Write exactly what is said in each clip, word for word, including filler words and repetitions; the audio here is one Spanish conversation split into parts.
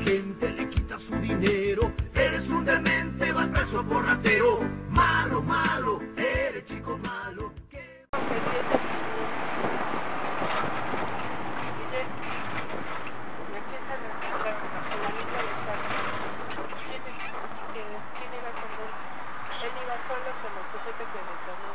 gente le quita su dinero. Eres un demente, vas preso por ratero. Malo, malo, eres chico malo. ¿Qué? Él iba solo con los sujetos que le ponían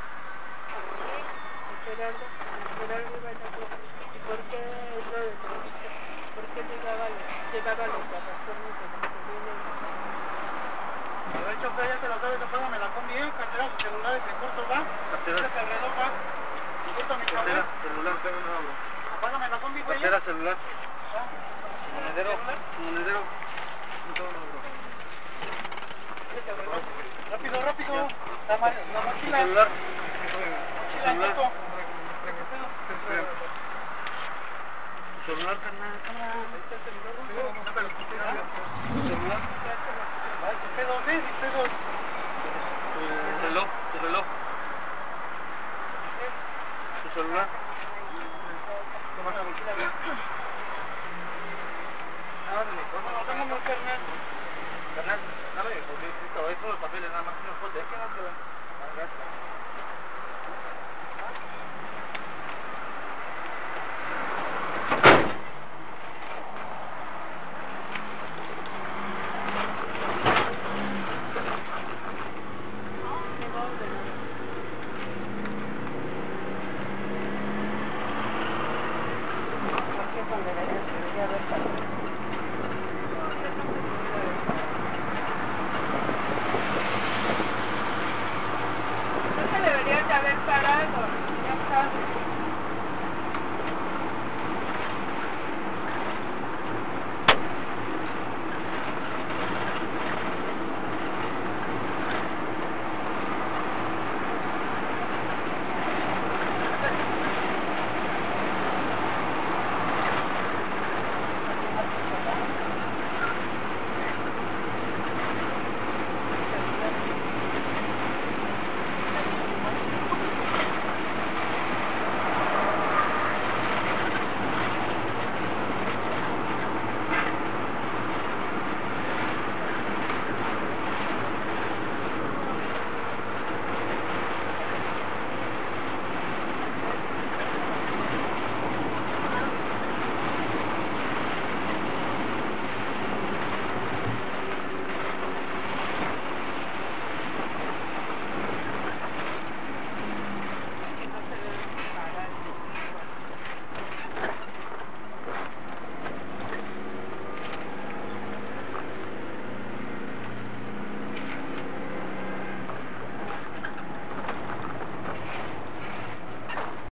Gerardo, Gerardo iba en otro. ¿Y por qué es lo de Trujillo? ¿Por qué llegaba, llegaba los garrazones de los que vienen? De hecho, ya se lo sabe, apágame la combi, eh, cartera, su celular, que corto va, cartera, el reloj va, y esto mi cartera, celular, tengo un nuevo. Apágame la combi, güey. Cartera, celular. Monedero, monedero. Rápido, rápido. La, ma la mochila. Celular. Mochila, foto. Celular, carnal, cámara. Ahí está el celular, ¿no? Celular. Pedos, ¿eh? Pedos. Tu reloj, tu reloj. Tu celular. Toma la mochila, ¿ves? Vámonos, vámonos, carnal. Carnal, dame, porque esto, estos papeles nada más, no, es que no te van. Gracias.